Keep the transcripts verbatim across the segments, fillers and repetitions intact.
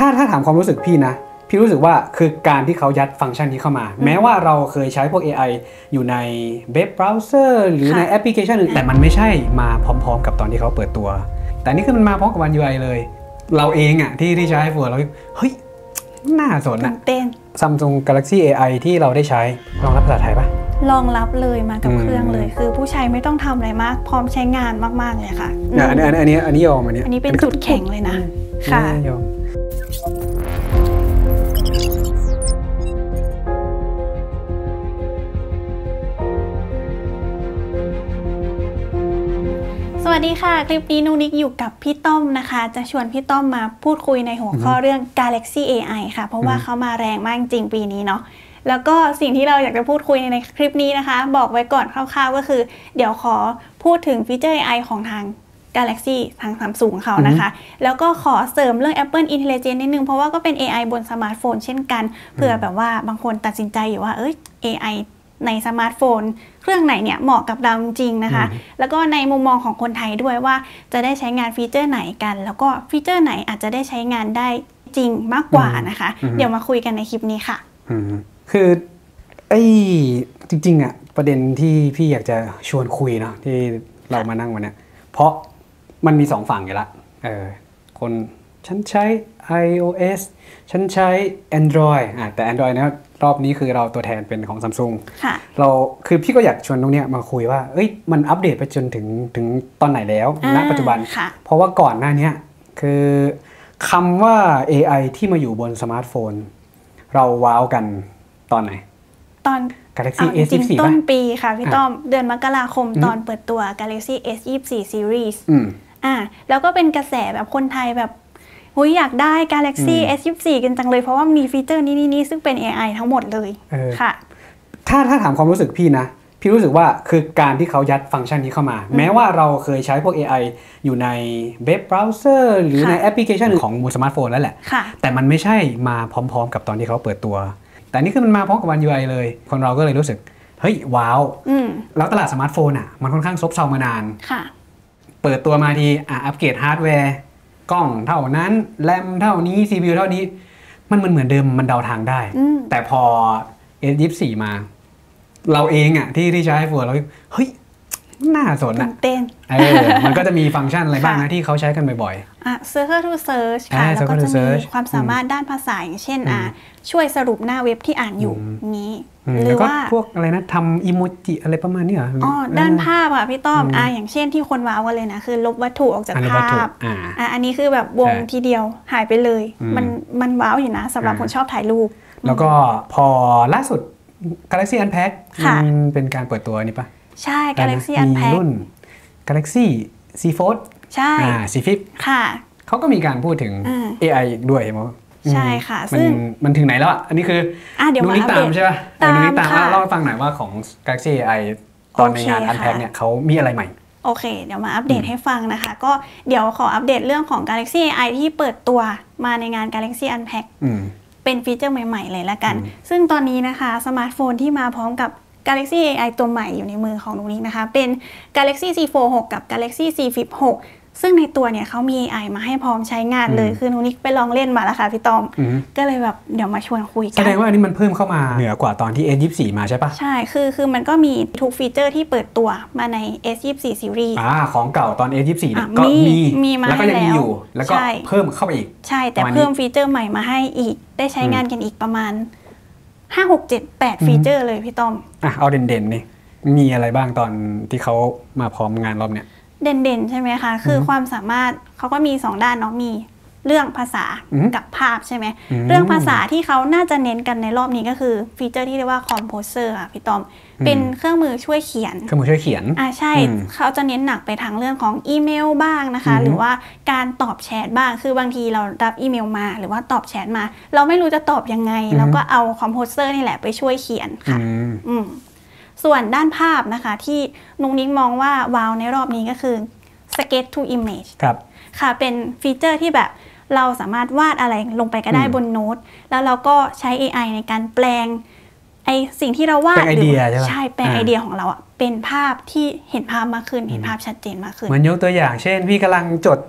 าถ้าถามความรู้สึกพี่นะพี่รู้สึกว่าคือการที่เขายัดฟังก์ชันนี้เข้ามาแม้ว่าเราเคยใช้พวก เอ ไอ อยู่ในเว็บเบราว์เซอร์หรือในแอปพลิเคชันอื่นแต่มันไม่ใช่มาพร้อมๆกับตอนที่เขาเปิดตัวแต่นี่คือมันมาพร้อมกับวัน ยู ไอ เลยเราเองอะที่ที่ใช้ iPhone เราเฮ้ยน่าสนอะ Samsung Galaxy เอ ไอ ที่เราได้ใช้รองรับภาษาไทยปะรองรับเลยมากับเครื่องเลยคือผู้ใช้ไม่ต้องทำอะไรมากพร้อมใช้งานมากๆเลยค่ะอันนี้อันนี้อันนี้ยอมอันนี้อันนี้เป็นจุดแข็งเลยนะค่ะยอมสวัสดีค่ะคลิปนี้นุนิกอยู่กับพี่ต้อมนะคะจะชวนพี่ต้อมมาพูดคุยในหัวข้อเรื่อง Galaxy เอ ไอ ค่ะเพราะว่าเขามาแรงมากจริงปีนี้เนาะแล้วก็สิ่งที่เราอยากจะพูดคุยในคลิปนี้นะคะบอกไว้ก่อนคร่าวๆก็คือเดี๋ยวขอพูดถึงฟีเจอร์ เอ ไอ ของทาง Galaxy ทาง Samsung เขานะคะแล้วก็ขอเสริมเรื่อง Apple Intelligence นิดนึงเพราะว่าก็เป็น เอ ไอ บนสมาร์ทโฟนเช่นกันเผื่อแบบว่าบางคนตัดสินใจอยู่ว่าเอ้ย เอ ไอ ในสมาร์ทโฟนเครื่องไหนเนี่ยเหมาะกับเราจริงๆนะคะแล้วก็ในมุมมองของคนไทยด้วยว่าจะได้ใช้งานฟีเจอร์ไหนกันแล้วก็ฟีเจอร์ไหนอาจจะได้ใช้งานได้จริงมากกว่านะคะเดี๋ยวมาคุยกันในคลิปนี้ค่ะคือไอ้จริงๆอ่ะประเด็นที่พี่อยากจะชวนคุยเนาะที่เรามานั่งวันนี้เพราะมันมีสองฝั่งอยู่ละเออคนฉันใช้ iOS ฉันใช้ Android อ่ะแต่ Android นะรอบนี้คือเราตัวแทนเป็นของ Samsung เราคือพี่ก็อยากชวนตรงเนี้ยมาคุยว่าเอ้ยมันอัปเดตไปจนถึงถึงตอนไหนแล้วณปัจจุบันเพราะว่าก่อนหน้านี้คือคำว่า เอ ไอ ที่มาอยู่บนสมาร์ทโฟนเราว้าวกันตอนไหนตอน Galaxy เอส ยี่สิบสี่ต้นปีค่ะพี่ต้อมเดือนมกราคมตอนเปิดตัว Galaxy เอส ยี่สิบสี่ Series อ่าแล้วก็เป็นกระแสแบบคนไทยแบบหุยอยากได้ Galaxy เอส ยี่สิบสี่ กันจังเลยเพราะว่ามีฟีเจอร์นี้นี่ซึ่งเป็น เอ ไอ ทั้งหมดเลยค่ะถ้าถ้าถามความรู้สึกพี่นะพี่รู้สึกว่าคือการที่เขายัดฟังก์ชันนี้เข้ามาแม้ว่าเราเคยใช้พวก เอ ไอ อยู่ในเว็บเบราว์เซอร์หรือในแอปพลิเคชันของมือสมาร์ทโฟนแล้วแหละแต่มันไม่ใช่มาพร้อมๆกับตอนที่เขาเปิดตัวแต่นี่คือมันมาพร้อมกับวัน ยู ไอ เลยคนเราก็เลยรู้สึกเฮ้ยว้าวแล้วตลาดสมาร์ทโฟนอ่ะมันค่อนข้างซบเซามานานเปิดตัวมาทีอ่ะอัปเกรดฮาร์ดแวร์กล้องเท่านั้นแรมเท่านี้ ซี พี ยู เท่านี้มันเหมือนเดิมมันเดาทางได้แต่พอ เอส ยี่สิบสี่ มาเราเองอ่ะที่ที่ใช้ iPhone เราเฮ้ยน่าสนอ่ะเต้นเออมันก็จะมีฟังก์ชันอะไรบ้างนะที่เขาใช้กันบ่อยๆอ่ะ Circle to Search ค่ะแล้วก็จะมีความสามารถด้านภาษาอย่างเช่นอ่ะช่วยสรุปหน้าเว็บที่อ่านอยู่นี้หรือว่าพวกอะไรนะทำอีโมจิอะไรประมาณนี้เหรออ๋อด้านภาพอ่ะพี่ต้อมอ่ะอย่างเช่นที่คนว้าวกันเลยนะคือลบวัตถุออกจากภาพอ่ะอันนี้คือแบบวงทีเดียวหายไปเลยมันมันว้าวอยู่นะสำหรับคนชอบถ่ายรูปแล้วก็พอล่าสุด Galaxy Unpack มันเป็นการเปิดตัวนี่ปะใช่ Galaxy Unpack รุ่น Galaxy Z Fold ใช่อ่า Z Flip ค่ะเขาก็มีการพูดถึง เอ ไอ ด้วยมั้งใช่ค่ะซึ่งมันถึงไหนแล้วอ่ะอันนี้คือนุนิกตามใช่ป่ะนุนิกตามเล่าให้ฟังหน่อยว่าของ Galaxy เอ ไอ ตอนในงาน Unpack เนี่ยเขามีอะไรใหม่โอเคเดี๋ยวมาอัปเดตให้ฟังนะคะก็เดี๋ยวขออัปเดตเรื่องของ Galaxy เอ ไอ ที่เปิดตัวมาในงาน Galaxy Unpack เป็นฟีเจอร์ใหม่ๆเลยละกันซึ่งตอนนี้นะคะสมาร์ทโฟนที่มาพร้อมกับ Galaxy เอ ไอ ตัวใหม่อยู่ในมือของนุนิกนะคะเป็น Galaxy ซี โฟลด์ หก กับ Galaxy Z Flip หกซึ่งในตัวเนี่ยเขามี เอ ไอ มาให้พร้อมใช้งานเลยคือนุนิกไปลองเล่นมาแล้วค่ะพี่ต้อมก็เลยแบบเดี๋ยวมาชวนคุยกันแสดงว่าอันนี้มันเพิ่มเข้ามาเหนือกว่าตอนที่ เอส ยี่สิบสี่ มาใช่ปะใช่คือคือมันก็มีทุกฟีเจอร์ที่เปิดตัวมาใน เอส ยี่สิบสี่ Series อ่าของเก่าตอน เอส ยี่สิบสี่ เนี่ยก็มีมีมาแล้วก็ยังมีอยู่แล้วก็เพิ่มเข้าไปอีกใช่แต่เพิ่มฟีเจอร์ใหม่มาให้อีกได้ใช้งานกันอีกประมาณห้า หก เจ็ด แปดฟีเจอร์เลยพี่ต้อมอ่ะเอาเด่นๆนี่มีอะไรบ้างตอนที่เขามาพร้อมงานรอบเนี้ยเด่นๆใช่ไหมคะคือความสามารถเขาก็มีสองด้านเนาะมีเรื่องภาษากับภาพใช่ไหมเรื่องภาษาที่เขาน่าจะเน้นกันในรอบนี้ก็คือฟีเจอร์ที่เรียกว่า Composer ค่ะพี่ต้อมเป็นเครื่องมือช่วยเขียนเครื่องมือช่วยเขียนอ่าใช่เขาจะเน้นหนักไปทางเรื่องของอีเมลบ้างนะคะหรือว่าการตอบแชทบ้างคือบางทีเรารับอีเมลมาหรือว่าตอบแชทมาเราไม่รู้จะตอบยังไงแล้วก็เอา Composer นี่แหละไปช่วยเขียนค่ะอืมส่วนด้านภาพนะคะที่นุ้งนิ้งมองว่าว้าวในรอบนี้ก็คือ Sketch to Image ครับค่ะเป็นฟีเจอร์ที่แบบเราสามารถวาดอะไรลงไปก็ได้บนโน้ตแล้วเราก็ใช้ เอ ไอ ในการแปลงไอสิ่งที่เราวาดแปลงไอเดียใช่ไหมใช่แปลงไอเดียของเราอ่ะเป็นภาพที่เห็นภาพมากขึ้นเห็นภาพชัดเจนมากขึ้นเหมือนยกตัวอย่างเช่นพี่กำลังจด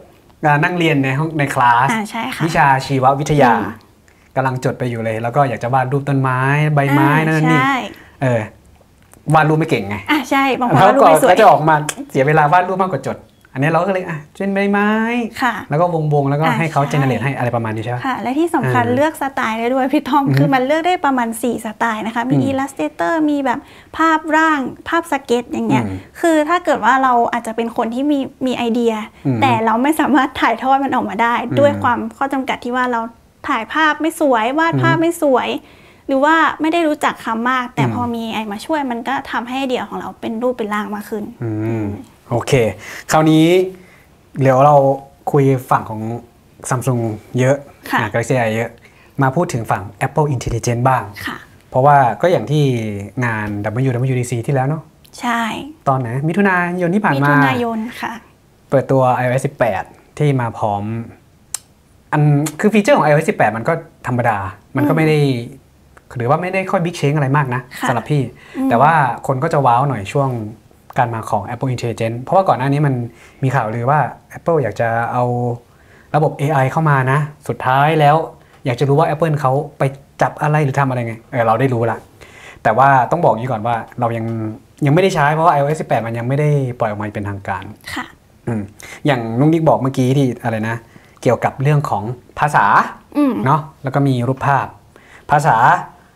นั่งเรียนในห้องในคลาสวิชาชีววิทยากำลังจดไปอยู่เลยแล้วก็อยากจะวาดรูปต้นไม้ใบไม้นั่นนี่เออวาดรูปไม่เก่งไงอ่าใช่บางคนวาดรูปไม่สวยก็จะออกมาเสียเวลาวาดรูปมากกว่าจดอันนี้เราก็เลยอ่ะเป็นใบไม้แล้วก็วงๆแล้วก็ให้เขาเจเนเรตให้อะไรประมาณนี้ใช่ไหมค่ะและที่สำคัญเลือกสไตล์ได้ด้วยพี่ทอมคือมันเลือกได้ประมาณสี่สไตล์นะคะมี Illustrator มีแบบภาพร่างภาพสเก็ตอย่างเงี้ยคือถ้าเกิดว่าเราอาจจะเป็นคนที่มีมีไอเดียแต่เราไม่สามารถถ่ายทอดมันออกมาได้ด้วยความข้อจำกัดที่ว่าเราถ่ายภาพไม่สวยวาดภาพไม่สวยหรือว่าไม่ได้รู้จักคำมากแต่พอมีไอมาช่วยมันก็ทำให้ไอเดียของเราเป็นรูปเป็นร่างมากขึ้นโอเคคราวนี้เดี๋ยวเราคุยฝั่งของ Samsung เยอะ Galaxy เยอะมาพูดถึงฝั่ง Apple Intelligence บ้างเพราะว่าก็อย่างที่งาน ดับเบิลยู ดับเบิลยู ดี ซี ที่แล้วเนาะใช่ตอนไหนมิถุนายนที่ผ่านมามิถุนายนค่ะเปิดตัว ไอ โอ เอส สิบแปด ที่มาพร้อมอันคือฟีเจอร์ของ ไอ โอ เอส สิบแปด มันก็ธรรมดามันก็ไม่ได้หรือว่าไม่ได้ค่อยบิ๊กเชนอะไรมากนะสำหรับพี่แต่ว่าคนก็จะว้าวหน่อยช่วงการมาของ Apple Intelligence เพราะว่าก่อนหน้านี้มันมีข่าวลือว่า Apple อยากจะเอาระบบ เอ ไอ เข้ามานะสุดท้ายแล้วอยากจะรู้ว่า Apple เขาไปจับอะไรหรือทำอะไรไงเออเราได้รู้ละแต่ว่าต้องบอกนี้ก่อนว่าเรายังยังไม่ได้ใช้เพราะว่า ไอ โอ เอส สิบแปด มันยังไม่ได้ปล่อยออกมาเป็นทางการค่ะอืมอย่างนุ๊กนิกบอกเมื่อกี้ที่อะไรนะเกี่ยวกับเรื่องของภาษาเนาะแล้วก็มีรูปภาพภาษา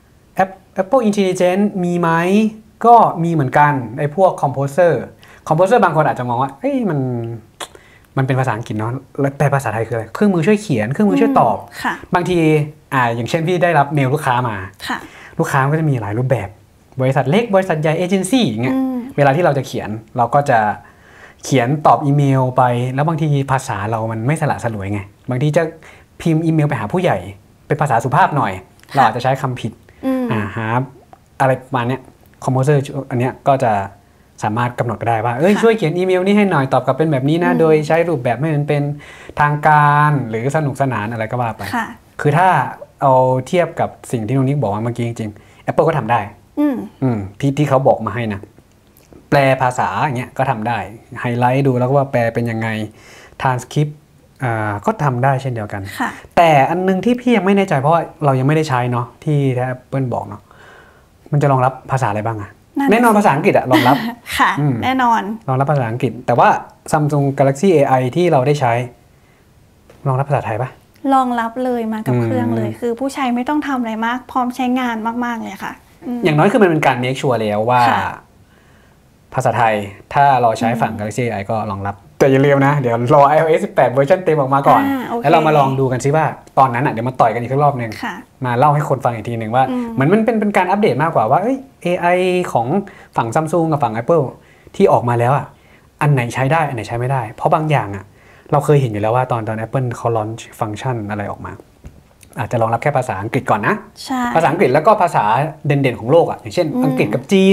Apple Intelligence มีไหมก็มีเหมือนกันไอ้พวก Composer Composer บางคนอาจจะมองว่าเอ้ยมันมันเป็นภาษาอังกฤษเนาะแล้วแปลภาษาไทยคืออะไรเครื่องมือช่วยเขียนเครื่องมือช่วยตอบบางทีอ่าอย่างเช่นพี่ได้รับเมลลูกค้ามาลูกค้าก็จะมีหลายรูปแบบบริษัทเล็กบริษัทใหญ่เอเจนซี่อย่างเงี้ยเวลาที่เราจะเขียนเราก็จะเขียนตอบอีเมลไปแล้วบางทีภาษาเรามันไม่สละสลวยไงบางทีจะพิมพ์อีเมลไปหาผู้ใหญ่เป็นภาษาสุภาพหน่อยเราอาจจะใช้คำผิดอ่าหาอะไรประมาณเนี้ยคอมโพเซอร์อันเนี้ยก็จะสามารถกำหนดได้ว่าเอ้ยช่วยเขียนอีเมลนี้ให้หน่อยตอบกลับเป็นแบบนี้นะโดยใช้รูปแบบไม่มันเป็นทางการหรือสนุกสนานอะไรก็ว่าไปคือถ้าเอาเทียบกับสิ่งที่น้องนิกบอกมาเมื่อกี้จริงๆ Apple ก็ทำได้อืมที่ที่เขาบอกมาให้นะแปลภาษาอย่างเงี้ยก็ทำได้ไฮไลท์ดูแล้วก็ว่าแปลเป็นยังไงทรานสคริปต์อ่าก็ทำได้เช่นเดียวกันแต่อันนึงที่พี่ยังไม่แน่ใจเพราะว่าเรายังไม่ได้ใช้เนาะที่ Apple บอกเนาะมันจะรองรับภาษาอะไรบ้างอะแน่นอนภาษาอังกฤษอะรองรับค่ะแน่นอนรองรับภาษาอังกฤษแต่ว่า Samsung Galaxy เอ ไอ ที่เราได้ใช้รองรับภาษาไทยปะรองรับเลยมากับเครื่องเลยคือผู้ใช้ไม่ต้องทำอะไรมากพร้อมใช้งานมากๆเลยค่ะอย่างน้อยคือมันเป็นการ make sure แล้วว่าภาษาไทยถ้าเราใช้ฝั่ง Galaxy เอ ไอ ก็รองรับแต่อย่าลืมนะเดี๋ยวรอ ไอ โอ เอส สิบแปด เวอร์ชันเต็มออกมาก่อนแล้วเรามาลองดูกันซิว่าตอนนั้นอ่ะเดี๋ยวมาต่อยกันอีกรอบนึงมาเล่าให้คนฟังอีกทีหนึ่งว่าเหมือนมันเป็นเป็นการอัปเดตมากกว่าว่าเอ้ย เอ ไอ ของฝั่ง Samsung กับฝั่ง Apple ที่ออกมาแล้วอ่ะอันไหนใช้ได้อันไหนใช้ไม่ได้เพราะบางอย่างอ่ะเราเคยเห็นอยู่แล้วว่าตอนตอน Apple เขาลอนช์ฟังก์ชันอะไรออกมาอาจจะรองรับแค่ภาษาอังกฤษก่อนนะภาษาอังกฤษแล้วก็ภาษาเด่นๆของโลกอ่ะอย่างเช่นอังกฤษกับจีน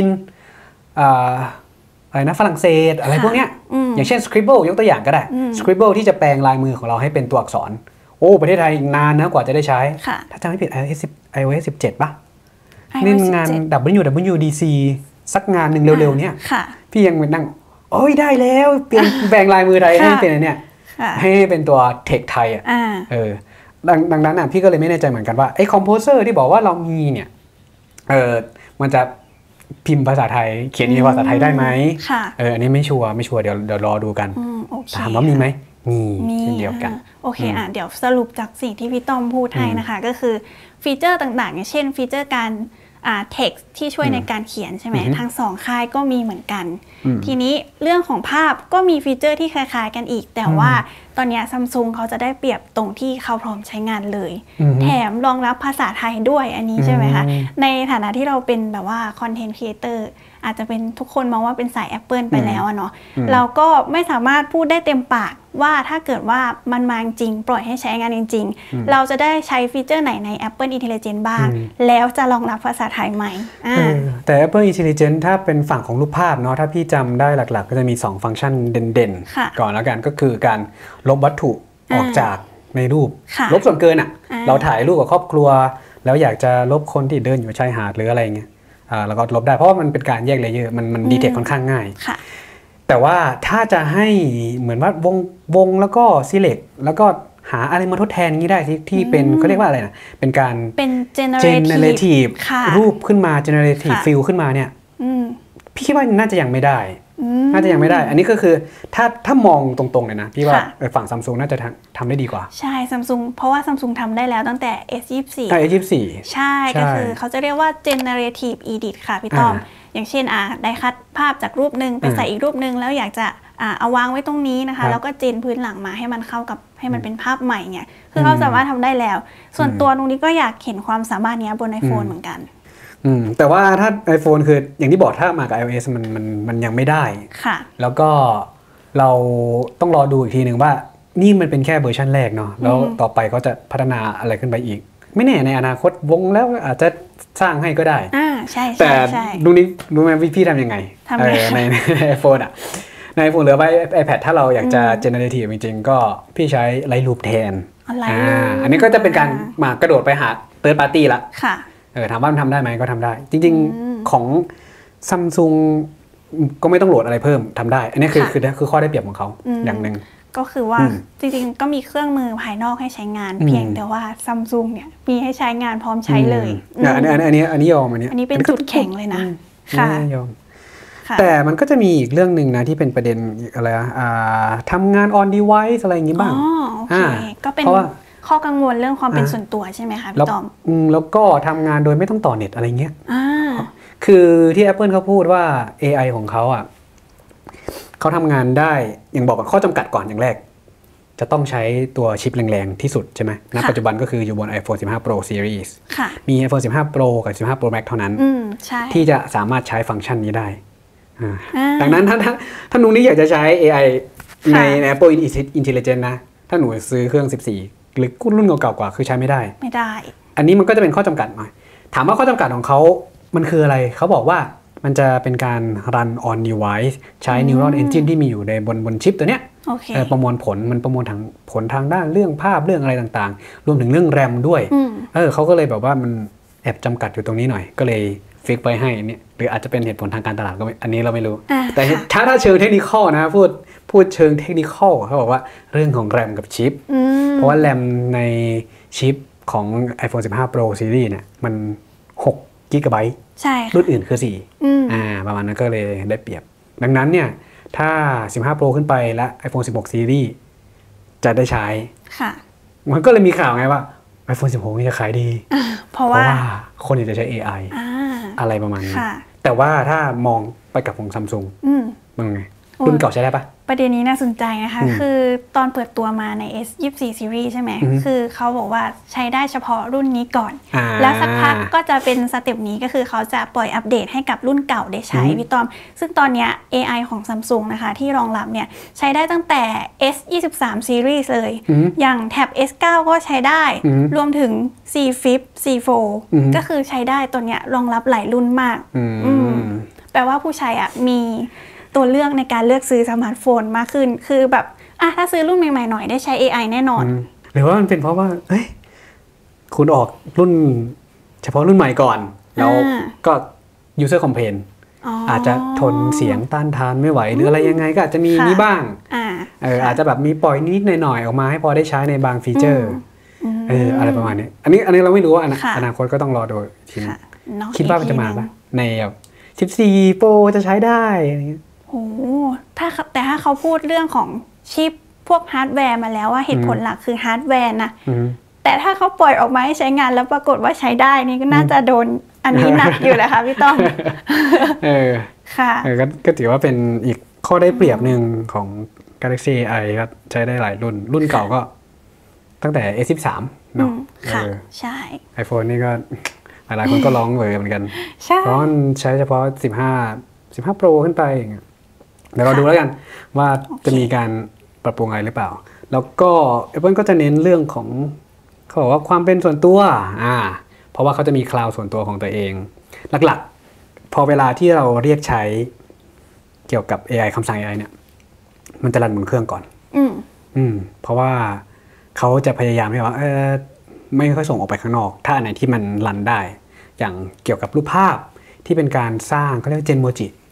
อะไรนะฝรั่งเศสอะไรพวกเนี้ยอย่างเช่น Scribble ยกตัวอย่างก็ได้ Scribble ที่จะแปลงลายมือของเราให้เป็นตัวอักษรโอ้ประเทศไทยนานนะกว่าจะได้ใช้ถ้าจำไม่ผิด ไอ โอ เอส สิบเจ็ด ป่ะนี่งาน ดับเบิลยู ดับเบิลยู ดี ซี สักงานหนึ่งเร็วๆเนี้ยพี่ยังนั่งโอ้ยได้แล้วเปลี่ยนแปลงลายมือไทยให้เป็นอะไรเนี่ยให้เป็นตัวเทคไทยอ่ะเออดังนั้นอ่ะพี่ก็เลยไม่แน่ใจเหมือนกันว่าไอ้คอมโพเซอร์ที่บอกว่าเรามีเนี่ยเออมันจะพิมพ์ภาษาไทยเขียนในภาษาไทยได้ไหมเอออันนี้ไม่ชัวร์ไม่ชัวร์เดี๋ยวเดี๋ยวรอดูกันถามว่ามีไหมมีเช่นเดียวกันโอเคอ่ะเดี๋ยวสรุปจากสิ่งที่พี่ต้อมพูดให้นะคะก็คือฟีเจอร์ต่างๆอย่างเช่นฟีเจอร์การอ่า text ที่ช่วยในการเขียนใช่ไหมทั้งสองค่ายก็มีเหมือนกันทีนี้เรื่องของภาพก็มีฟีเจอร์ที่คล้ายๆกันอีกแต่ว่าตอนนี้ Samsung เขาจะได้เปรียบตรงที่เขาพร้อมใช้งานเลยแถมรองรับภาษาไทยด้วยอันนี้ใช่ไหมคะในฐานะที่เราเป็นแบบว่าคอนเทนต์ครีเอเตอร์อาจจะเป็นทุกคนมองว่าเป็นสาย Apple ไปแล้วเนาะเราก็ไม่สามารถพูดได้เต็มปากว่าถ้าเกิดว่ามันมาจริงปล่อยให้ใช้งานจริงๆเราจะได้ใช้ฟีเจอร์ไหนใน Apple Intelligence บ้างแล้วจะรองรับภาษาไทยไหมแต่ Apple Intelligence ถ้าเป็นฝั่งของรูปภาพเนาะถ้าพี่จำได้หลักๆก็จะมีสองฟังก์ชันเด่นๆก่อนแล้วกันก็คือการลบวัตถุออกจากในรูปลบส่วนเกินอ่ะเราถ่ายรูปกับครอบครัวแล้วอยากจะลบคนที่เดินอยู่ชายหาดหรืออะไรเงี้ยแล้วก็ลบได้เพราะว่ามันเป็นการแยกเลเยอร์มันมันดีเทคค่อนข้างง่ายแต่ว่าถ้าจะให้เหมือนว่าวงวงแล้วก็ select แล้วก็หาอะไรมาทดแทนงี้ได้ที่ที่เป็นเขาเรียกว่าอะไรนะเป็นการเป็น generative รูปขึ้นมา generative fill ขึ้นมาเนี่ยพี่คิดว่าน่าจะยังไม่ได้น่าจะยังไม่ได้อันนี้ก็คือถ้าถ้ามองตรงๆเลยนะพี่ว่าฝั่ง Samsung น่าจะทำได้ดีกว่าใช่ Samsung เพราะว่า Samsung ทำได้แล้วตั้งแต่ เอส ยี่สิบสี่เอส ยี่สิบสี่ใช่ก็คือเขาจะเรียกว่า generative edit ค่ะพี่ต้อมอย่างเช่นอ่าได้คัดภาพจากรูปหนึ่งไปใส่อีกรูปหนึ่งแล้วอยากจะอ่าเอาวางไว้ตรงนี้นะคะแล้วก็เจนพื้นหลังมาให้มันเข้ากับให้มันเป็นภาพใหม่เนี่ยคือเขาสามารถทำได้แล้วส่วนตัวตรงนี้ก็อยากเห็นความสามารถนี้บน iPhone เหมือนกันอืมแต่ว่าถ้า iPhone คืออย่างที่บอกถ้ามากับ iOS มันมันมันยังไม่ได้ค่ะแล้วก็เราต้องรอดูอีกทีหนึ่งว่านี่มันเป็นแค่เวอร์ชันแรกเนาะแล้วต่อไปเขาจะพัฒนาอะไรขึ้นไปอีกไม่แน่ในอนาคตวงแล้วอาจจะสร้างให้ก็ได้อ่าใช่แต่ดูนี้รู้ไหมพี่ทำยังไงในใน iPhone อ่ะใน iPhone หรือว่า iPad ถ้าเราอยากจะ generative จริงๆก็พี่ใช้ Lightroom แทนอ่าอันนี้ก็จะเป็นการมากระโดดไปหา third party ละค่ะเออถามว่ามันทำได้ไหมก็ทำได้จริงๆของ Samsung ก็ไม่ต้องโหลดอะไรเพิ่มทำได้อันนี้คือคือคือข้อได้เปรียบของเขาอย่างหนึ่งก็คือว่าจริงๆก็มีเครื่องมือภายนอกให้ใช้งานเพียงแต่ว่า Samsung เนี่ยมีให้ใช้งานพร้อมใช้เลยอันนี้อันนี้อันนี้ยอมอันนี้อันนี้เป็นจุดแข็งเลยนะค่ะยอมแต่มันก็จะมีอีกเรื่องหนึ่งนะที่เป็นประเด็นอะไรอ่าทำงาน on device อะไรอย่างนี้บ้างอ๋อโอเคก็เป็นข้อกังวลเรื่องความเป็นส่วนตัวใช่ไหมคะพี่ตอมแล้วก็ทำงานโดยไม่ต้องต่อเน็ตอะไรเงี้ยคือที่ Apple เขาพูดว่า เอ ไอ ของเขาอ่ะเขาทำงานได้อย่างบอกกับข้อจำกัดก่อนอย่างแรกจะต้องใช้ตัวชิปแรงๆที่สุดใช่ไหมณปัจจุบันก็คืออยู่บน iPhone สิบห้า Pro Series มี iPhone สิบห้า Pro กับ สิบห้า Pro Max เท่านั้นที่จะสามารถใช้ฟังก์ชันนี้ได้ดังนั้นถ้าถ้าหนูนี่อยากจะใช้ เอ ไอ ใน Apple Intelligence นะถ้าหนูซื้อเครื่องสิบสี่หรือรุ่นเก่าๆกว่าคือใช้ไม่ได้ไม่ได้อันนี้มันก็จะเป็นข้อจำกัดหน่อยถามว่าข้อจำกัดของเขามันคืออะไรเขาบอกว่ามันจะเป็นการ run on device ใช้ neural engine ที่มีอยู่ในบนบนชิปตัวเนี้ย okay. ประมวลผลมันประมวลทางผลทางด้านเรื่องภาพเรื่องอะไรต่างๆรวมถึงเรื่องแรมด้วยเออเขาก็เลยแบบว่ามันแอบจำกัดอยู่ตรงนี้หน่อยก็เลยฟิกไว้ให้เนี่ยหรืออาจจะเป็นเหตุผลทางการตลาดก็อันนี้เราไม่รู้แต่ถ้าถ้าเชิงเทคนิคนะพูดพูดเชิงเทคนิคเขาบอกว่าเรื่องของแรมกับชิปเพราะว่าแรมในชิปของ iPhone สิบห้า Pro Series เนี่ยมันหกกิกะไบต์ใช่รุ่นอื่นคือสี่อ่าประมาณนั้นก็เลยได้เปรียบดังนั้นเนี่ยถ้าสิบห้า Pro ขึ้นไปและ iPhone สิบหก Series จะได้ใช้ค่ะมันก็เลยมีข่าวไงว่า iPhone สิบหกนี่จะขายดีเพราะว่าคนอยากจะใช้ เอ ไอ อ, อะไรประมาณนี้แต่ว่าถ้ามองไปกับของ Samsung มันไงรุ่นเก่าใช้ได้ปะประเด็นนี้น่าสนใจนะคะคือตอนเปิดตัวมาใน เอส ยี่สิบสี่ Series ใช่ไหมคือเขาบอกว่าใช้ได้เฉพาะรุ่นนี้ก่อนแล้วสักพักก็จะเป็นสเต็ปนี้ก็คือเขาจะปล่อยอัปเดตให้กับรุ่นเก่าได้ใช้พี่ต้อมซึ่งตอนนี้ เอ ไอ ของ Samsung นะคะที่รองรับเนี่ยใช้ได้ตั้งแต่ เอส ยี่สิบสาม Series เลยอย่างแท็บ เอส เก้า ก็ใช้ได้รวมถึง C Flip ซี โฟร์ ก็คือใช้ได้ตัวเนี้ยรองรับหลายรุ่นมากแปลว่าผู้ใช้อ่ะมีตัวเลือกในการเลือกซื้อสมาร์ทโฟนมากขึ้นคือแบบอ่ะถ้าซื้อรุ่นใหม่ๆหน่อยได้ใช้ เอ ไอ แน่นอนหรือว่ามันเป็นเพราะว่าเฮ้ยคุณออกรุ่นเฉพาะรุ่นใหม่ก่อนแล้วก็ user complaint อาจจะทนเสียงต้านทานไม่ไหวหรืออะไรยังไงก็อาจจะมีนี้บ้างเอออาจจะแบบมีปล่อยนิดๆหน่อยๆออกมาให้พอได้ใช้ในบางฟีเจอร์เอออะไรประมาณนี้อันนี้อันนี้เราไม่รู้ว่าอนาคตก็ต้องรอดูทีนึงคิดว่ามันจะมาปะในสิบสี่ Pro จะใช้ได้อะไรเงี้ยโอ้ถ้าแต่ถ้าเขาพูดเรื่องของชิปพวกฮาร์ดแวร์มาแล้วว่าเหตุผลหลักคือฮาร์ดแวร์นะแต่ถ้าเขาปล่อยออกมาให้ใช้งานแล้วปรากฏว่าใช้ได้นี่ก็น่าจะโดนอันนี้หนักอยู่แหละค่ะพี่ต้อมเออค่ะเออก็ถือว่าเป็นอีกข้อได้เปรียบหนึ่งของ Galaxy เอ ไอ ก็ใช้ได้หลายรุ่นรุ่นเก่าก็ตั้งแต่ เอส สิบสาม เนาะค่ะใช่ iPhone นี่ก็หลายคนก็ร้องเวอร์เหมือนกันเพราะมันใช้เฉพาะสิบห้า สิบห้า Pro ขึ้นไปเดี๋ยวเราดูแล้วกันว่าจะมีการปรับปรุงอะไรหรือเปล่าแล้วก็ Apple ก็จะเน้นเรื่องของเขาบอกว่าความเป็นส่วนตัวอ่าเพราะว่าเขาจะมีคลาวด์ส่วนตัวของตัวเองหลักๆพอเวลาที่เราเรียกใช้เกี่ยวกับ เอ ไอ คำสั่ง เอ ไอ เนี่ยมันจะรันบนเครื่องก่อนอืมอืมเพราะว่าเขาจะพยายามที่ว่าเออไม่ค่อยส่งออกไปข้างนอกถ้าอันไหนที่มันรันได้อย่างเกี่ยวกับรูปภาพที่เป็นการสร้างเขาเรียกว่าเจนโมจิ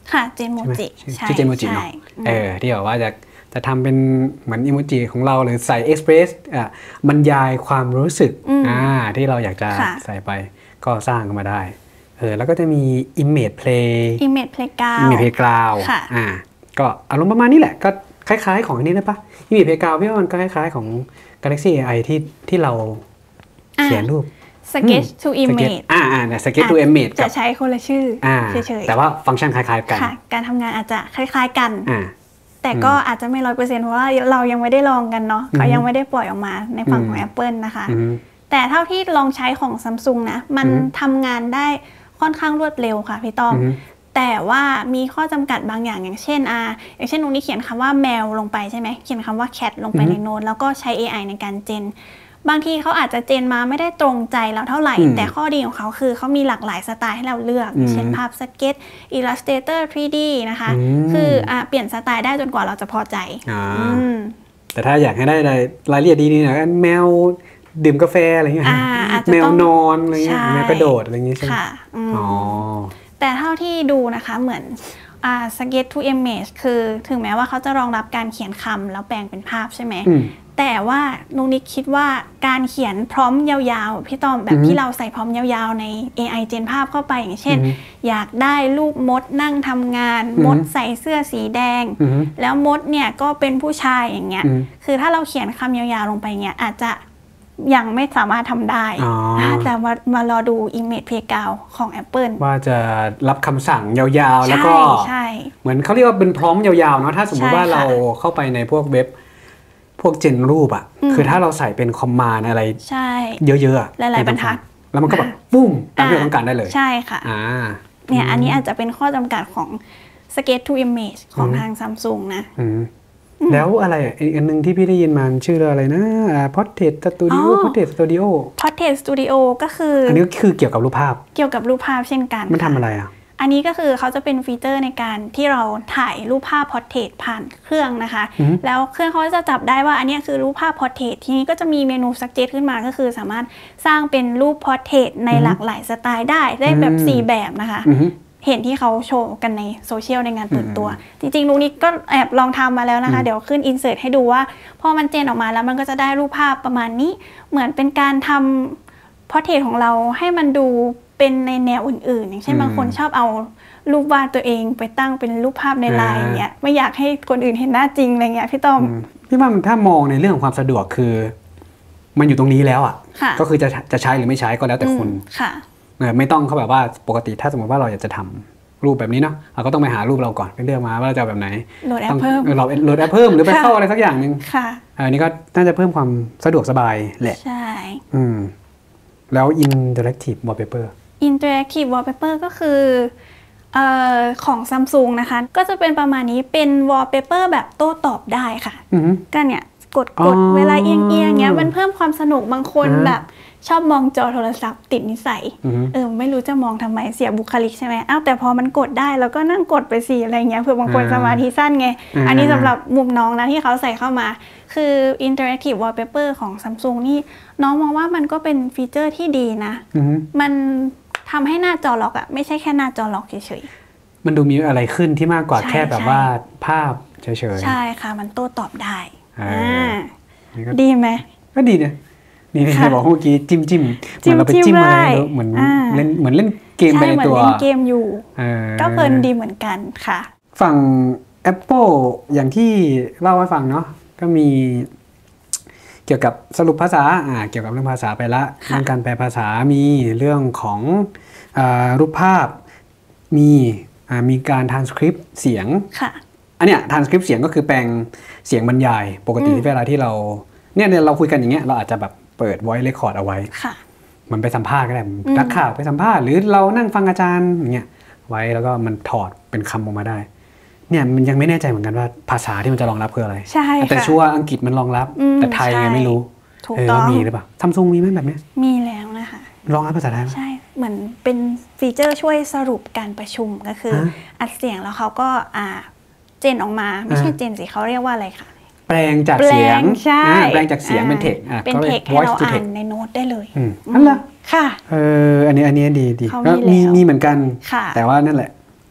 ค่ะเจนโมจิชื่อเจนโมจิเนาะเออที่บอกว่าจะจะทำเป็นเหมือนอิโมจิของเราหรือใส่เอ็กซ์เพรสอ่ะบรรยายความรู้สึกอ่าที่เราอยากจะใส่ไปก็สร้างขึ้นมาได้เออแล้วก็จะมี Image Play Image Playground Image Playground อ่าก็อารมณ์ประมาณนี้แหละก็คล้ายๆของอันนี้ได้ปะ Image Playground พี่ว่ามันก็คล้ายๆของ Galaxy เอ ไอ ที่ที่เราเขียนรูป Sketch to Image อ่าอ่าเนี่ย Sketch to Image จะใช้คนละชื่อเฉยๆแต่ว่าฟังก์ชันคล้ายๆกันการทำงานอาจจะคล้ายๆกันแต่ก็อาจจะไม่ร้อยเปอร์เซ็นต์เพราะว่าเรายังไม่ได้ลองกันเนาะเขายังไม่ได้ปล่อยออกมาในฝั่งของ Apple นะคะแต่เท่าที่ลองใช้ของ Samsung นะมันทำงานได้ค่อนข้างรวดเร็วค่ะพี่ต้อมแต่ว่ามีข้อจำกัดบางอย่างอย่างเช่นอ่าอย่างเช่นตรงนี้เขียนคำว่าแมวลงไปใช่ไหมเขียนคำว่า cat ลงไปในโน้ตแล้วก็ใช้ เอ ไอ ในการเจนบางทีเขาอาจจะเจนมาไม่ได้ตรงใจเราเท่าไหร่แต่ข้อดีของเขาคือเขามีหลากหลายสไตล์ให้เราเลือกเช่นภาพสเก็ต Illustrator ทรี ดี นะคะคืออ่าเปลี่ยนสไตล์ได้จนกว่าเราจะพอใจแต่ถ้าอยากให้ได้รายละเอียดดีๆนะแมวดื่มกาแฟอะไรเงี้ยแมวนอนอะไรเงี้ยแมวกระโดดอะไรเงี้ยใช่ไหมอ๋อแต่เท่าที่ดูนะคะเหมือนอ่า Sketch to Image คือถึงแม้ว่าเขาจะรองรับการเขียนคำแล้วแปลงเป็นภาพใช่ไหมแต่ว่านุ๊กนิกคิดว่าการเขียนพร้อมยาวๆพี่ต้อมแบบที่เราใส่พร้อมยาวๆใน เอ ไอ เจนภาพเข้าไปอย่างเช่นอยากได้รูปมดนั่งทำงานมดใส่เสื้อสีแดงแล้วมดเนี่ยก็เป็นผู้ชายอย่างเงี้ยคือถ้าเราเขียนคำยาวๆลงไปเงี้ยอาจจะยังไม่สามารถทำได้แต่มามารอดู Image Playground ของ Apple ว่าจะรับคำสั่งยาวๆแล้วก็เหมือนเขาเรียกว่าเป็นพร้อมยาวๆเนาะถ้าสมมติว่าเราเข้าไปในพวกเว็บพวกเจนรูปอ่ะคือถ้าเราใส่เป็นคอมมานด์อะไรเยอะๆอ่ะหลายๆบรรทัดแล้วมันก็แบบปุ้มตามที่เราต้องการได้เลยใช่ค่ะเนี่ยอันนี้อาจจะเป็นข้อจำกัดของ Sketch to Image ของทาง Samsung นะแล้วอะไรอีกอันนึงที่พี่ได้ยินมาชื่ออะไรนะ Portrait Studio Portrait Studio Portrait Studio ก็คืออันนี้คือเกี่ยวกับรูปภาพเกี่ยวกับรูปภาพเช่นกันมันทำอะไรอ่ะอันนี้ก็คือเขาจะเป็นฟีเจอร์ในการที่เราถ่ายรูปภาพ Portrait ผ่านเครื่องนะคะแล้วเครื่องเขาจะจับได้ว่าอันนี้คือรูปภาพ Portrait ทีนี้ก็จะมีเมนู Suggest ขึ้นมาก็คือสามารถสร้างเป็นรูป Portrait ในหลากหลายสไตล์ได้ได้แบบสี่แบบนะคะเห็นที่เขาโชว์กันในโซเชียลในงานเปิดตัวจริงๆลูกนี้ก็แอบลองทำมาแล้วนะคะเดี๋ยวขึ้นอินเสิร์ตให้ดูว่าพอมันเจนออกมาแล้วมันก็จะได้รูปภาพประมาณนี้เหมือนเป็นการทำ Portrait ของเราให้มันดูเป็นในแนวอื่นๆอย่างเช่นบางคนชอบเอารูปวาดตัวเองไปตั้งเป็นรูปภาพในไลน์อย่างเงี้ยไม่อยากให้คนอื่นเห็นหน้าจริงอะไรเงี้ยพี่ต้อมพี่ว่าถ้ามองในเรื่องของความสะดวกคือมันอยู่ตรงนี้แล้วอ่ะก็คือจะจะใช้หรือไม่ใช้ก็แล้วแต่คนค่ะไม่ต้องเขาแบบว่าปกติถ้าสมมติว่าเราอยากจะทำรูปแบบนี้เนาะเราก็ต้องไปหารูปเราก่อนไปเลือกมาว่าเราจะแบบไหนโหลดแอปเพิ่มเราโหลดแอปเพิ่มหรือไปเข้าอะไรสักอย่างนึงค่ะอันนี้ก็น่าจะเพิ่มความสะดวกสบายแหละใช่อืมแล้ว Interactive Wallpaper Interactive Wallpaper ก็คือเอ่อของ Samsung นะคะก็จะเป็นประมาณนี้เป็น Wallpaper แบบโต้ตอบได้ค่ะก็เนี่ยกดกดเวลาเอียงเอียงเงี้ยมันเพิ่มความสนุกบางคนแบบชอบมองจอโทรศัพท์ติดนิสัยเออไม่รู้จะมองทำไมเสียบุคลิกใช่ไหมอ้าวแต่พอมันกดได้แล้วก็นั่งกดไปสิอะไรเงี้ยเผื่อบางคนสมาธิสั้นไงอันนี้สำหรับมุมน้องนะที่เขาใส่เข้ามาคือ Interactive Wallpaper ของ Samsung นี่น้องมองว่ามันก็เป็นฟีเจอร์ที่ดีนะมันทำให้หน้าจอล็อกอะไม่ใช่แค่หน้าจอล็อกเฉยๆมันดูมีอะไรขึ้นที่มากกว่าแค่แบบว่าภาพเฉยๆใช่ค่ะมันโต้ตอบได้ดีไหมก็ดีเนี่ยนี่ที่บอกเมื่อกี้จิ้มจิ้มเหมือนเราไปจิ้มอะไรเหมือนเล่นเหมือนเล่นเกมไปในตัวเล่นเกมอยู่ก็เพลินดีเหมือนกันค่ะฝั่ง Apple อย่างที่เล่าให้ฟังเนาะก็มีเกี่ยวกับสรุปภาษาอ่าเกี่ยวกับเรื่องภาษาไปละเรื่องการแปลภาษามีเรื่องของรูปภาพมีมีการทรานสคริปต์เสียงอันเนี้ยทรานสคริปต์เสียงก็คือแปลงเสียงบรรยายปกติเวลาที่เราเนี่ยเราคุยกันอย่างเงี้ยเราอาจจะแบบเปิด voice record เอาไว้มันไปสัมภาษณ์ก็ได้นักข่าวไปสัมภาษณ์หรือเรานั่งฟังอาจารย์อย่างเงี้ยไว้แล้วก็มันถอดเป็นคำออกมาได้เนี่ยมันยังไม่แน่ใจเหมือนกันว่าภาษาที่มันจะรองรับคืออะไรใช่แต่ชัวร์อังกฤษมันรองรับแต่ไทยยังไม่รู้ถูกต้องมีหรือเปล่า Samsung มีไหมแบบนี้มีแล้วนะคะรองรับภาษาไทยใช่เหมือนเป็นฟีเจอร์ช่วยสรุปการประชุมก็คืออัดเสียงแล้วเขาก็อ่าเจนออกมาไม่ใช่เจนสิเขาเรียกว่าอะไรคะแปลงจากเสียงแปลงจากเสียงเป็นเทคเป็นเทคให้เราอ่านในโน้ตได้เลยนั่นแหละค่ะเอออันนี้อันนี้ดีดีแล้วมีมีเหมือนกันแต่ว่านั่นแหละจ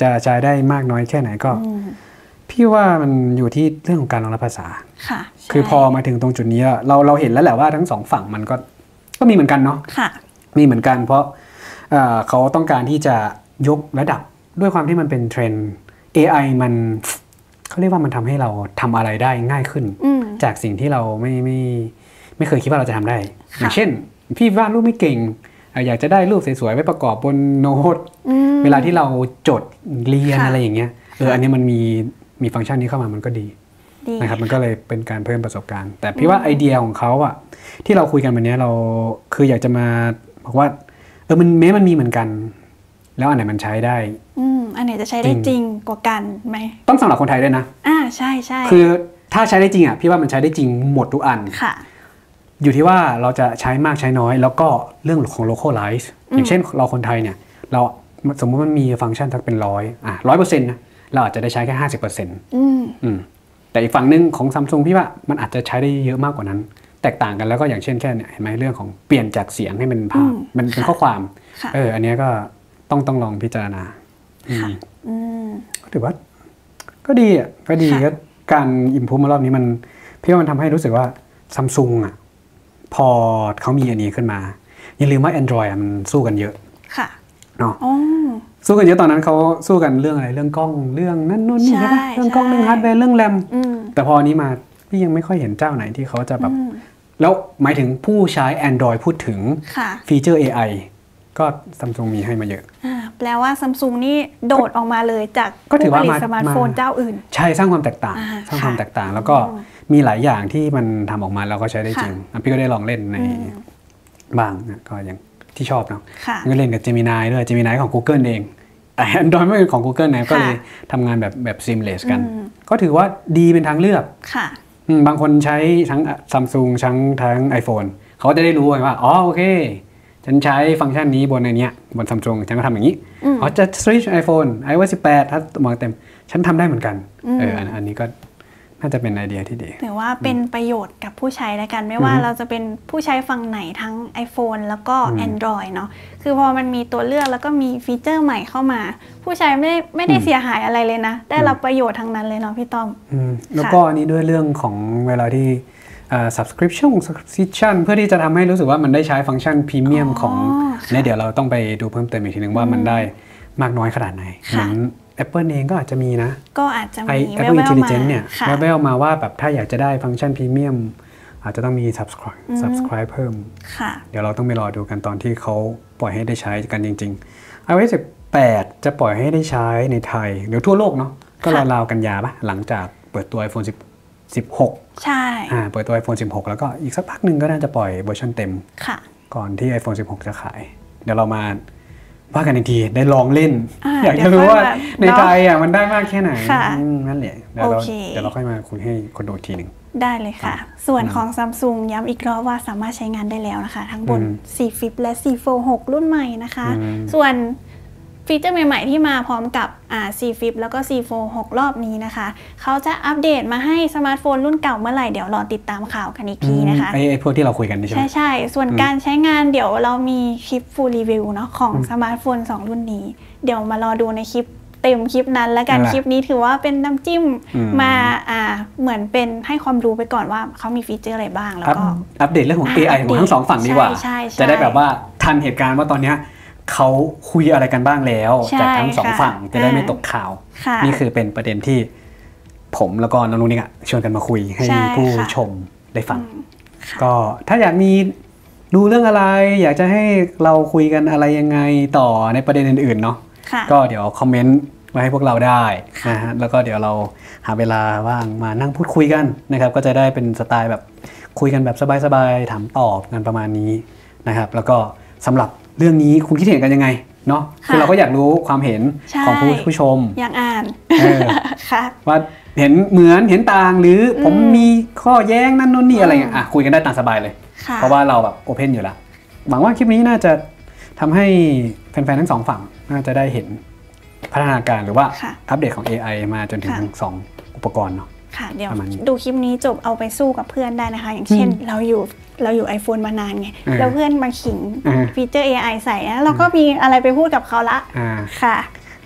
จะใช้ได้มากน้อยแค่ไหนก็พี่ว่ามันอยู่ที่เรื่องของการรองรับภาษาค่ะคือพอมาถึงตรงจุดนี้เราเราเห็นแล้วแหละว่าทั้งสองฝั่งมันก็ก็มีเหมือนกันเนาะค่ะมีเหมือนกันเพราะเขาต้องการที่จะยกระดับด้วยความที่มันเป็นเทรนด์ เอ ไอ มันเขาเรียกว่ามันทำให้เราทำอะไรได้ง่ายขึ้นจากสิ่งที่เราไม่ไม่ไม่เคยคิดว่าเราจะทำได้อย่างเช่นพี่วาดรูปไม่เก่งอยากจะได้รูปสวยๆไว้ประกอบบนโน้ตเวลาที่เราจดเรียนอะไรอย่างเงี้ยเอออันนี้มันมีมีฟังก์ชันนี้เข้ามามันก็ดีนะครับมันก็เลยเป็นการเพิ่มประสบการณ์แต่พี่ว่าไอเดียของเขาอะที่เราคุยกันวันนี้เราคืออยากจะมาบอกว่าเออมันแม้มันมีเหมือนกันแล้วอันไหนมันใช้ได้อืมอันไหนจะใช้ได้จริงกว่ากันไหมต้องสำหรับคนไทยด้วยนะอ่าใช่ใช่คือถ้าใช้ได้จริงอะพี่ว่ามันใช้ได้จริงหมดทุกอันค่ะอยู่ที่ว่าเราจะใช้มากใช้น้อยแล้วก็เรื่องของ localize อย่างเช่นเราคนไทยเนี่ยเราสมมติมันมีฟังก์ชันทักเป็นร้อยอ่ะร้อยเปอร์เซ็นต์นะเราอาจจะได้ใช้แค่ห้าสิบเปอร์เซ็นต์อืมแต่อีกฝั่งหนึ่งของ Samsung พี่ว่ามันอาจจะใช้ได้เยอะมากกว่านั้นแตกต่างกันแล้วก็อย่างเช่นแค่เนี่ยเห็นไหมเรื่องของเปลี่ยนจากเสียงให้เป็นภาพมันเป็นข้อความเอออันนี้ก็ต้องต้องลองพิจารณาก็ถือว่าก็ดีอ่ะก็ดีก็การอิมพูฟมารอบนี้มันพี่ว่ามันทำให้รู้สึกว่า Samsung อ่ะพอเขามีอันนี้ขึ้นมาอย่าลืมว่า Android มันสู้กันเยอะค่ะเนาะสู้กันเยอะตอนนั้นเขาสู้กันเรื่องอะไรเรื่องกล้องเรื่องนั่นนู่นนี่ใช่ไหมเรื่องกล้องเรื่องฮาร์ดแวร์เรื่องแรมแต่พอนี้มาพี่ยังไม่ค่อยเห็นเจ้าไหนที่เขาจะแบบแล้วหมายถึงผู้ใช้ Android พูดถึงฟีเจอร์ เอ ไอ ก็ Samsung มีให้มาเยอะแปลว่า Samsung นี่โดดออกมาเลยจากผู้ผลิตสมาร์ทโฟนเจ้าอื่นใช่สร้างความแตกต่างสร้างความแตกต่างแล้วก็มีหลายอย่างที่มันทำออกมาแล้วก็ใช้ได้จริงพี่ก็ได้ลองเล่นในบ้างก็อย่างที่ชอบเนาะก็เล่นกับ Gemini ด้วย Gemini ของ Google เองแต่ Android ไม่เป็นของ Google นะก็เลยทำงานแบบแบบ seamless กันก็ถือว่าดีเป็นทางเลือกบางคนใช้ทั้ง Samsung ทั้งทั้ง iPhone เขาจะได้รู้ว่าอ๋อโอเคฉันใช้ฟังก์ชันนี้บนในนี้บน Samsung ฉันก็ทำอย่างนี้อ๋อจะ switch iPhone ไอ โอ เอส สิบแปดถ้ามองเต็มฉันทำได้เหมือนกันเอออันนี้ก็น่าจะเป็นไอเดียที่ดีถือว่าเป็นประโยชน์กับผู้ใช้แล้วกันไม่ว่าเราจะเป็นผู้ใช้ฝั่งไหนทั้ง iPhone แล้วก็ Android เนาะคือพอมันมีตัวเลือกแล้วก็มีฟีเจอร์ใหม่เข้ามาผู้ใช้ไม่ได้ไม่ได้เสียหายอะไรเลยนะได้รับประโยชน์ทั้งนั้นเลยเนาะพี่ต้อมแล้วก็อันนี้ด้วยเรื่องของเวลาที่ subscription subscription เพื่อที่จะทำให้รู้สึกว่ามันได้ใช้ฟังก์ชันพรีเมียมของเนี่ยเดี๋ยวเราต้องไปดูเพิ่มเติมอีกทีนึงว่ามันได้มากน้อยขนาดไหนเหมือนApple เองก็อาจจะมีนะก็อาจจะมี Apple Intelligence เนี่ยแววๆมาว่าแบบถ้าอยากจะได้ฟังก์ชันพรีเมียมอาจจะต้องมี subscribe subscribe เพิ่มเดี๋ยวเราต้องไปรอดูกันตอนที่เขาปล่อยให้ได้ใช้กันจริงๆ ไอ โอ เอส สิบแปดจะปล่อยให้ได้ใช้ในไทยเดี๋ยวทั่วโลกเนาะก็ราวๆกันยาปะหลังจากเปิดตัว iPhone สิบหกใช่อ่าเปิดตัว iPhone สิบหกแล้วก็อีกสักพักหนึ่งก็น่าจะปล่อยเวอร์ชันเต็มก่อนที่ iPhone สิบหกจะขายเดี๋ยวเรามาว่ากันอีกทีได้ลองเล่น อ, อยากจะรู้ว่าในไทยอ่ะมันได้มากแค่ไหนนั่นแหละเดี๋ยวเราเดี๋ยวเราค่อยมาคุยให้คนดูทีหนึ่งได้เลยค่ะส่วนของ Samsung ย้ำอีกรอบว่าสามารถใช้งานได้แล้วนะคะทั้งบน ซี Flip และ ซี โฟลด์ หก รุ่นใหม่นะคะส่วนฟีเจอร์ใหม่ๆที่มาพร้อมกับอ่า ซี Flip แล้วก็ ซี โฟลด์ หก รอบนี้นะคะเขาจะอัปเดตมาให้สมาร์ทโฟนรุ่นเก่าเมื่อไหร่เดี๋ยวรอติดตามข่าวกันอีกทีนะคะไอ้พวกที่เราคุยกันใช่ไหมใช่ๆส่วนการใช้งานเดี๋ยวเรามีคลิป full review เนาะของสมาร์ทโฟนสองรุ่นนี้เดี๋ยวมารอดูในคลิปเต็มคลิปนั้นแล้วกันคลิปนี้ถือว่าเป็นน้ำจิ้มมาอ่าเหมือนเป็นให้ความรู้ไปก่อนว่าเขามีฟีเจอร์อะไรบ้างแล้วก็อัปเดตเรื่องของ เอ ไอ ของทั้งสองฝั่งดีกว่าจะได้แบบว่าทันเหตุการณ์ว่าตอนนี้เขาคุยอะไรกันบ้างแล้วจากทั้งสองฝั่งจะได้ไม่ตกข่าวนี่คือเป็นประเด็นที่ผมแล้วก็น้องนุ๊กนี่ชวนกันมาคุยให้ผู้ชมได้ฟังก็ถ้าอยากมีดูเรื่องอะไรอยากจะให้เราคุยกันอะไรยังไงต่อในประเด็นอื่นๆเนาะก็เดี๋ยวคอมเมนต์มาให้พวกเราได้นะฮะแล้วก็เดี๋ยวเราหาเวลาว่างมานั่งพูดคุยกันนะครับก็จะได้เป็นสไตล์แบบคุยกันแบบสบายๆถามตอบกันประมาณนี้นะครับแล้วก็สำหรับเรื่องนี้คุณคิดเห็นกันยังไงเนาะคือเราก็อยากรู้ความเห็นของผู้ผู้ชมอยากอ่านว่าเห็นเหมือนเห็นต่างหรือผมมีข้อแย้งนั่นนู่นนี่อะไรเงี้ยอ่ะคุยกันได้ตามสบายเลยเพราะว่าเราแบบโอเพนอยู่แล้วหวังว่าคลิปนี้น่าจะทำให้แฟนๆทั้งสองฝั่งน่าจะได้เห็นพัฒนาการหรือว่าอัปเดตของ เอ ไอ มาจนถึงทั้งสองอุปกรณ์เนาะค่ะเดี๋ยวดูคลิปนี้จบเอาไปสู้กับเพื่อนได้นะคะอย่างเช่นเราอยู่เราอยู่ iPhone มานานไงแล้วเพื่อนมาขิงฟีเจอร์ เอ ไอ ใส่แล้วเราก็มีอะไรไปพูดกับเขาละค่ะ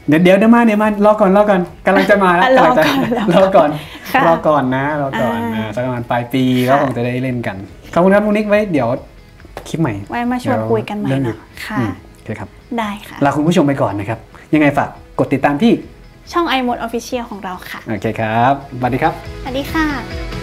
เดี๋ยวเดี๋ยวเดี๋ยวมาเดี๋ยวมารอก่อนรอก่อนกำลังจะมาแล้วกำลังจะรอก่อนรอก่อนนะรอก่อนนะสักประมาณปลายปีก็คงจะได้เล่นกันขอบคุณครับนุนิกไว้เดี๋ยวคลิปใหม่ไว้มาชวนคุยกันใหม่เนาะค่ะโอเคครับได้ค่ะลาคุณผู้ชมไปก่อนนะครับยังไงฝากกดติดตามที่ช่อง iMode Official ของเราค่ะโอเคครับสวัสดีครับสวัสดีค่ะ